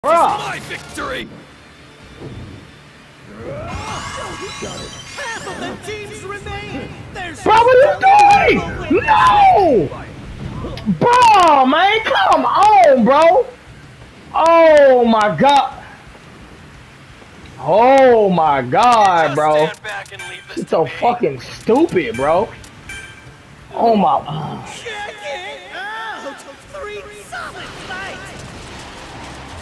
Bruh. My victory! Half of the teams remain. There's Bro, what are you doing? No! Bro, man, come on, bro. Oh my god. Oh my god, bro. Stand back and leave this It's to so me. fucking stupid, bro. Oh my.